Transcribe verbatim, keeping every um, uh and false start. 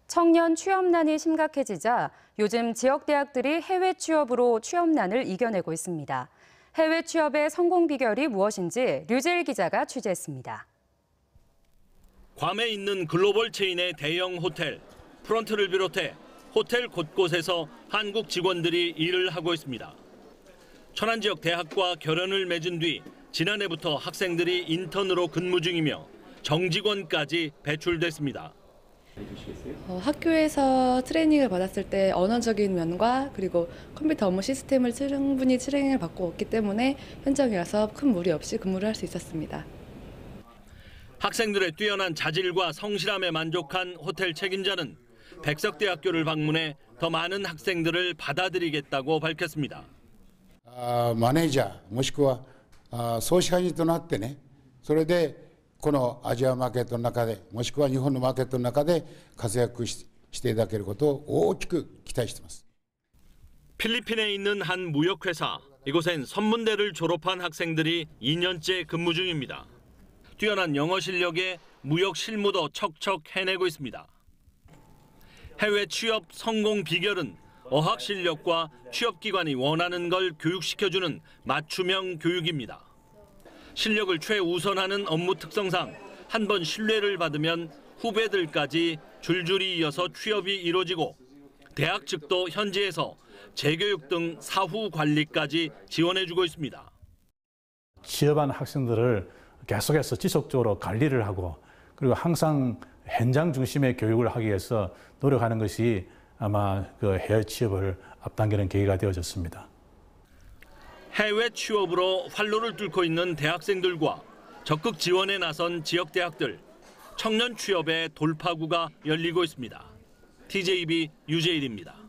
청년 취업난이 심각해지자 요즘 지역 대학들이 해외 취업으로 취업난을 이겨내고 있습니다. 해외 취업의 성공 비결이 무엇인지 류재일 기자가 취재했습니다. 괌에 있는 글로벌 체인의 대형 호텔, 프런트를 비롯해 호텔 곳곳에서 한국 직원들이 일을 하고 있습니다. 천안 지역 대학과 결연을 맺은 뒤 지난해부터 학생들이 인턴으로 근무 중이며 정직원까지 배출됐습니다. 어, 학교에서 트레이닝을 받았을 때 언어적인 면과 그리고 컴퓨터 업무 시스템을 충분히 트레이닝을 받고 있기 때문에 현장에 와서 큰 무리 없이 근무를 할 수 있었습니다. 학생들의 뛰어난 자질과 성실함에 만족한 호텔 책임자는 백석대학교를 방문해 더 많은 학생들을 받아들이겠다고 밝혔습니다. 아, 마네이저, もしくは総支配人となってね、それでこのアジアマーケットの中で、もしくは日本のマーケットの中で活躍していただけることを大きく期待しています。 필리핀에 있는 한 무역회사, 이곳엔 선문대를 졸업한 학생들이 이 년째 근무 중입니다. 뛰어난 영어 실력에 무역 실무도 척척 해내고 있습니다. 해외 취업 성공 비결은 어학 실력과 취업기관이 원하는 걸 교육시켜주는 맞춤형 교육입니다. 실력을 최우선하는 업무 특성상 한 번 신뢰를 받으면 후배들까지 줄줄이 이어서 취업이 이루어지고 대학 측도 현지에서 재교육 등 사후 관리까지 지원해주고 있습니다. 취업한 학생들을 계속해서 지속적으로 관리를 하고 그리고 항상 현장 중심의 교육을 하기 위해서 노력하는 것이 아마 그 해외 취업을 앞당기는 계기가 되어졌습니다. 해외 취업으로 활로를 뚫고 있는 대학생들과 적극 지원에 나선 지역 대학들, 청년 취업의 돌파구가 열리고 있습니다. 티제이비 유재일입니다.